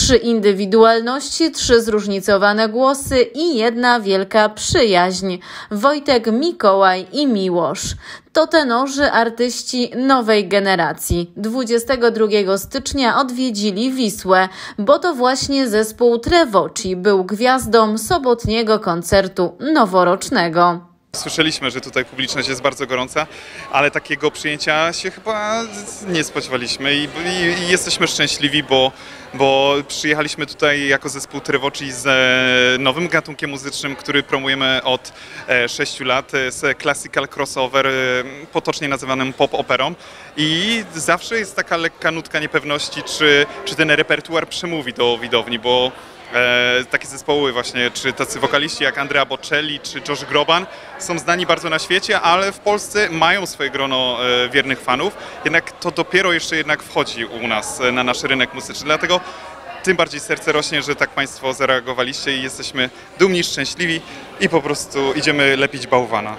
3 indywidualności, 3 zróżnicowane głosy i jedna wielka przyjaźń. Wojtek, Mikołaj i Miłosz. To tenorzy, artyści nowej generacji. 22 stycznia odwiedzili Wisłę, bo to właśnie zespół Trevoci był gwiazdą sobotniego koncertu noworocznego. Słyszeliśmy, że tutaj publiczność jest bardzo gorąca, ale takiego przyjęcia się chyba nie spodziewaliśmy i jesteśmy szczęśliwi, bo przyjechaliśmy tutaj jako zespół Trevoci z nowym gatunkiem muzycznym, który promujemy od 6 lat, z classical crossover, potocznie nazywanym pop-operą, i zawsze jest taka lekka nutka niepewności, czy ten repertuar przemówi do widowni, bo takie zespoły właśnie, czy tacy wokaliści jak Andrea Bocelli, czy Josh Groban są znani bardzo na świecie, ale w Polsce mają swoje grono wiernych fanów, jednak to dopiero jeszcze jednak wchodzi u nas na nasz rynek muzyczny, dlatego tym bardziej serce rośnie, że tak Państwo zareagowaliście i jesteśmy dumni, szczęśliwi i po prostu idziemy lepić bałwana.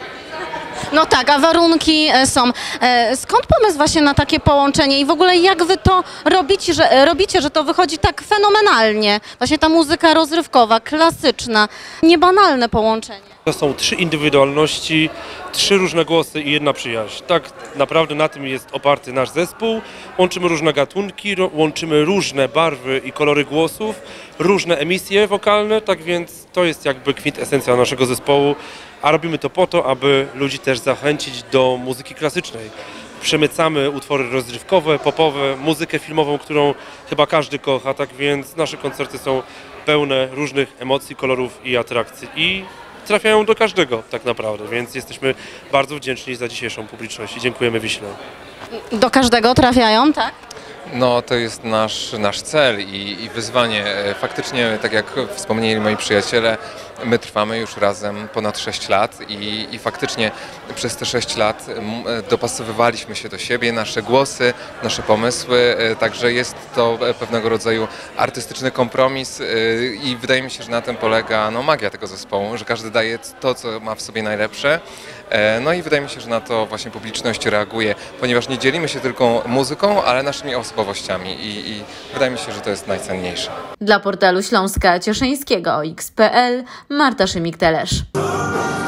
No tak, a warunki są. Skąd pomysł właśnie na takie połączenie i w ogóle jak wy to robicie, że to wychodzi tak fenomenalnie? Właśnie ta muzyka rozrywkowa, klasyczna, niebanalne połączenie. To są 3 indywidualności, 3 różne głosy i jedna przyjaźń. Tak naprawdę na tym jest oparty nasz zespół. Łączymy różne gatunki, łączymy różne barwy i kolory głosów, różne emisje wokalne, tak więc to jest jakby kwintesencja naszego zespołu, a robimy to po to, aby ludzi też zachęcić do muzyki klasycznej. Przemycamy utwory rozrywkowe, popowe, muzykę filmową, którą chyba każdy kocha, tak więc nasze koncerty są pełne różnych emocji, kolorów i atrakcji i trafiają do każdego tak naprawdę, więc jesteśmy bardzo wdzięczni za dzisiejszą publiczność i dziękujemy Wiśle. Do każdego trafiają, tak? No to jest nasz cel i wyzwanie. Faktycznie, tak jak wspomnieli moi przyjaciele, my trwamy już razem ponad 6 lat i faktycznie przez te 6 lat dopasowywaliśmy się do siebie, nasze głosy, nasze pomysły, także jest to pewnego rodzaju artystyczny kompromis i wydaje mi się, że na tym polega magia tego zespołu, że każdy daje to, co ma w sobie najlepsze. No i wydaje mi się, że na to właśnie publiczność reaguje, ponieważ nie dzielimy się tylko muzyką, ale naszymi osobowościami i wydaje mi się, że to jest najcenniejsze. Dla portalu Śląska Cieszyńskiego OX.pl Marta Szymik-Telesz.